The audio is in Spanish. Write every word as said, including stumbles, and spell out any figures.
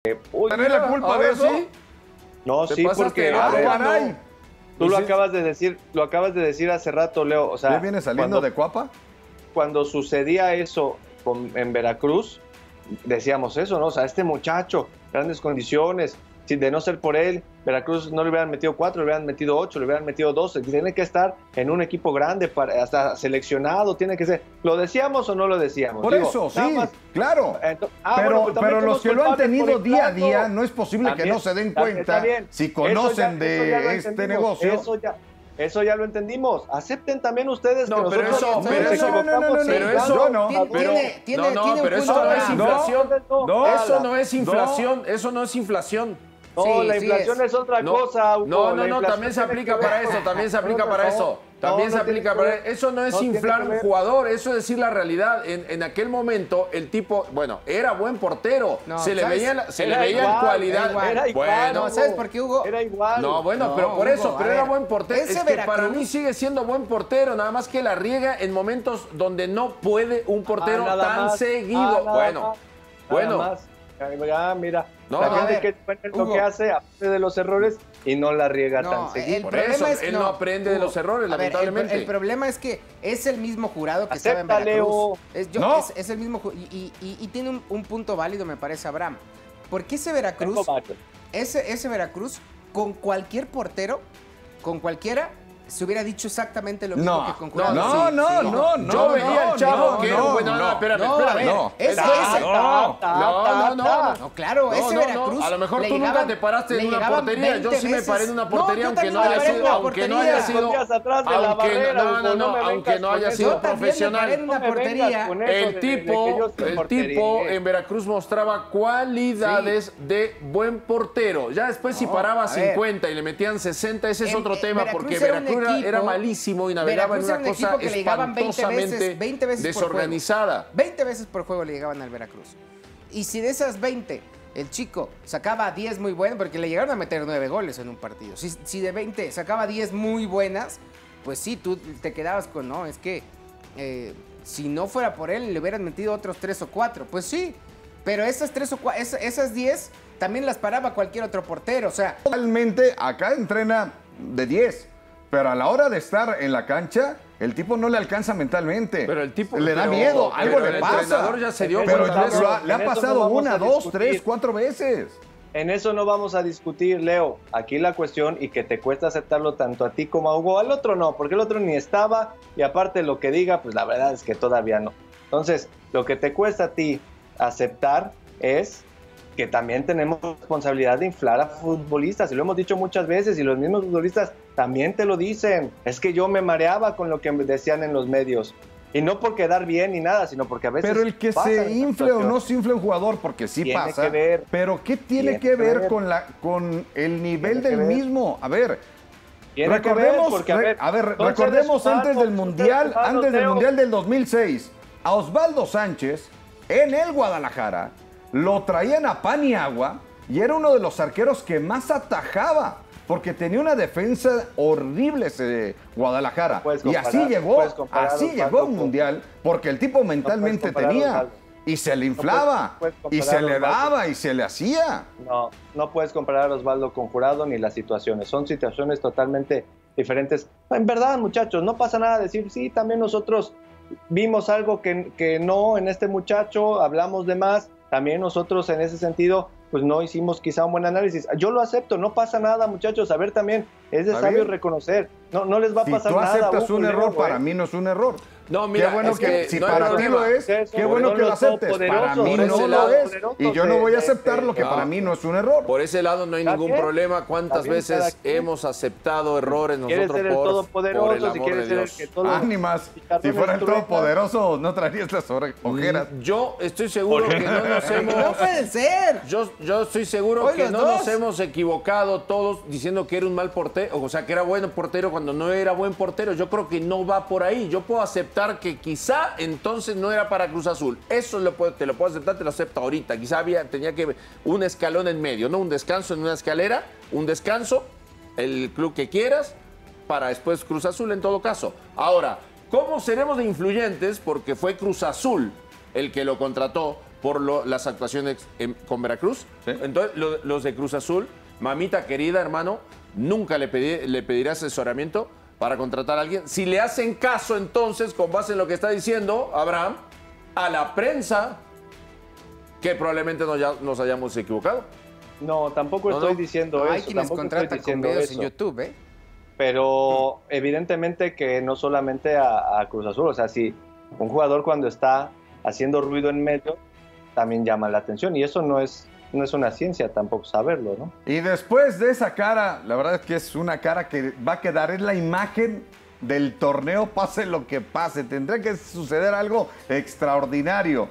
Uy, ¿Tener la culpa de eso? Sí. No, ¿Te sí, porque ah, ver, caray. tú lo acabas de decir, lo acabas de decir hace rato, Leo. O sea, ¿Ya viene saliendo cuando, de Cuapa? Cuando sucedía eso con, en Veracruz, decíamos eso, ¿no? O sea, este muchacho, grandes condiciones, si de no ser por él, Veracruz no le hubieran metido cuatro, le hubieran metido ocho, le hubieran metido doce. Tiene que estar en un equipo grande, para, hasta seleccionado, tiene que ser. ¿Lo decíamos o no lo decíamos? Por Digo, eso, sí, más, claro. Entonces, ah, pero bueno, pues pero los que lo han tenido día a día, inflarlo. no es posible También, que no se den también, cuenta si conocen eso ya, eso ya de este negocio. Eso ya, eso ya lo entendimos. Acepten también ustedes no, que pero nosotros eso, nos pero eso, equivocamos no, no, no, en pero el eso caso. no. Tiene, Pero, tiene, tiene, no, no, tiene un pero eso punto no es Abraham. inflación. No, no, Eso no es inflación, eso no es inflación. No, Sí, la sí inflación es. es, otra No, cosa. Hugo. no, no, La no, inflación también se tiene aplica que ver para eso, con- también se con aplica otra para cosa. eso. No, También no se tiene aplica que para ver. eso. No es No tiene inflar que un ver. jugador, eso es decir la realidad. En, en aquel momento el tipo, bueno, era buen portero, No, se le ¿sabes? veía, la- se le Era veía igual, cualidad. era igual. Era igual, Bueno, No, ¿sabes por qué, Hugo? Era igual. no, bueno, No, pero por Hugo, eso, a pero era ver, buen portero. ese Es que para Veracruz- mí sigue siendo buen portero, nada más que la riega en momentos donde no puede un portero Ah, nada tan más. seguido. Ah, nada bueno, más. bueno. Nada más. Ah, mira, No, la no, gente a ver, que bueno, lo Hugo. que hace, aparte de los errores, y no la riega No, tan seguido. el Por problema eso, es, él no aprende de los errores, a ver, el- lamentablemente. el, problema es que es el mismo jurado que estaba en Acéptale, Veracruz. Hugo. Es, yo- No. es, es el mismo ju- y, y- y- y tiene un, un punto válido, me parece, Abraham. Porque ese Veracruz, Tengo varios. ese, ese Veracruz, con cualquier portero, con cualquiera, se hubiera dicho exactamente lo mismo No, que con no, Jurado. no, Sí, no, sí. no, no. Yo veía al chavo no, que era no, un buen. No, no. no, espérame, No, a espérame. ver, no. ese- Ta, ese- no, ta, no, ta, no, no, ta. No, claro, No, ese no, Veracruz. no. A lo mejor le tú nunca llegaban- te paraste en le una llegaban portería. Yo veinte sí me paré en una veces. portería, No, yo aunque también no me haya paré en sido, una aunque no portería. haya sido, Escondías atrás de la aunque barrera, no, no, Hugo, no, no me aunque vengas no con haya eso. sido Yo también me paré en profesional. una No me vengas portería. con eso de- El de que tipo, yo soy el portería. tipo en Veracruz mostraba cualidades de buen portero. Ya después si No, paraba a ver. cincuenta y le metían sesenta, ese es En- otro en tema, Veracruz porque era un Veracruz era, equipo- era malísimo y navegaba Veracruz en era una un cosa equipo que le llegaban veinte espantosamente veces, veinte veces por juego. desorganizada. veinte veces por juego le llegaban al Veracruz. Y si de esas veinte el chico sacaba diez muy buenas, porque le llegaron a meter nueve goles en un partido. Si, si de veinte sacaba diez muy buenas, pues sí, tú te quedabas con, no, es que eh, si no fuera por él le hubieran metido otros tres o cuatro. Pues sí, pero esas tres o cuatro, esas diez también las paraba cualquier otro portero. O sea, Realmente acá entrena de diez, pero a la hora de estar en la cancha, el tipo no le alcanza mentalmente. Pero el tipo le da pero- miedo, pero algo le el pasa. entrenador ya se dio Pero cuenta de ya eso. lo ha- le ha En eso no pasado vamos una, a dos, discutir. tres, cuatro veces. En eso no vamos a discutir, Leo. Aquí la cuestión, y que te cuesta aceptarlo tanto a ti como a Hugo, al otro no, porque el otro ni estaba, y aparte lo que diga, pues la verdad es que todavía no. Entonces, lo que te cuesta a ti aceptar es que también tenemos responsabilidad de inflar a futbolistas, y lo hemos dicho muchas veces, y los mismos futbolistas también te lo dicen. Es que yo me mareaba con lo que me decían en los medios, y no por quedar bien ni nada, sino porque a veces Pero el que pasan se esas infle o no situaciones. se infle un jugador, porque sí Tiene pasa. que ver. Pero ¿qué tiene, Tiene que que ver, ver. con la con el nivel Tiene que del ver. mismo? A ver, Tiene que ver, recordemos, porque, a re- ver, a ver, son recordemos seres antes humanos, del son mundial, seres humanos, antes del Leo. mundial del dos mil seis, a Osvaldo Sánchez en el Guadalajara lo traían a pan y agua y era uno de los arqueros que más atajaba. Porque tenía una defensa horrible ese Guadalajara. puedes Y comparar, así no llegó, puedes comparar a así Osvaldo llegó al con- mundial, porque el tipo mentalmente comparar a tenía. Osvaldo. Y se le inflaba, puedes y comparar se a le Osvaldo. daba, y se le hacía. No, no puedes comparar a Osvaldo con Jurado ni las situaciones. Son situaciones totalmente diferentes. En verdad, muchachos, no pasa nada decir, sí, también nosotros vimos algo que, que no en este muchacho, hablamos de más. También nosotros en ese sentido, pues no hicimos quizá un buen análisis. Yo lo acepto, no pasa nada, muchachos. A ver, también es de ¿Está sabio bien? reconocer. No, no les va a Si pasar tú nada. aceptas Hugo, un Leo, error, ¿eh? para mí no es un error. No, mira, qué bueno es que, que si no hay para ti problema. lo es, Eso, qué bueno son que lo los aceptes. Para todopoderosos, mí por no ese lo lado, es. poderosos Y yo no de- voy a de- aceptar de- lo que no. para mí no es un error. Por ese lado no hay ¿Está ningún bien? problema. ¿Cuántas Está bien, cada veces quien. hemos aceptado errores Quieres nosotros ser el por, todopoderoso, por el si amor quieres de ser el Dios? que todo... Ánimas. Si Chicharrones fuera el truenan. todopoderoso, no traerías las ore- ojeras. Yo estoy seguro que no nos no hemos... puede ser. Yo, yo estoy seguro Hoy que los no dos. nos hemos equivocado todos diciendo que era un mal portero, o sea, que era buen portero cuando no era buen portero. Yo creo que no va por ahí. Yo puedo aceptar que quizá entonces no era para Cruz Azul. Eso lo puedo- te lo puedo aceptar, te lo acepto ahorita. Quizá había, tenía que un escalón en medio, ¿no? Un descanso en una escalera, un descanso, el club que quieras, para después Cruz Azul en todo caso. Ahora, ¿cómo seremos de influyentes? Porque fue Cruz Azul el que lo contrató por lo- las actuaciones en- con Veracruz. Sí. Entonces, lo- los de Cruz Azul, mamita querida, hermano, nunca le, pedí, le pediré asesoramiento para contratar a alguien. Si le hacen caso, entonces, con base en lo que está diciendo Abraham, a la prensa, que probablemente nos, ya- nos hayamos equivocado. No, tampoco No, estoy no. diciendo No, eso. hay quienes tampoco estoy contratan con diciendo videos eso. en YouTube, ¿eh? Pero evidentemente que no solamente a, a Cruz Azul, o sea, si un jugador cuando está haciendo ruido en medio, también llama la atención. Y eso no es, no es una ciencia tampoco saberlo, ¿no? Y después de esa cara, la verdad es que es una cara que va a quedar en la imagen del torneo, pase lo que pase. Tendrá que suceder algo extraordinario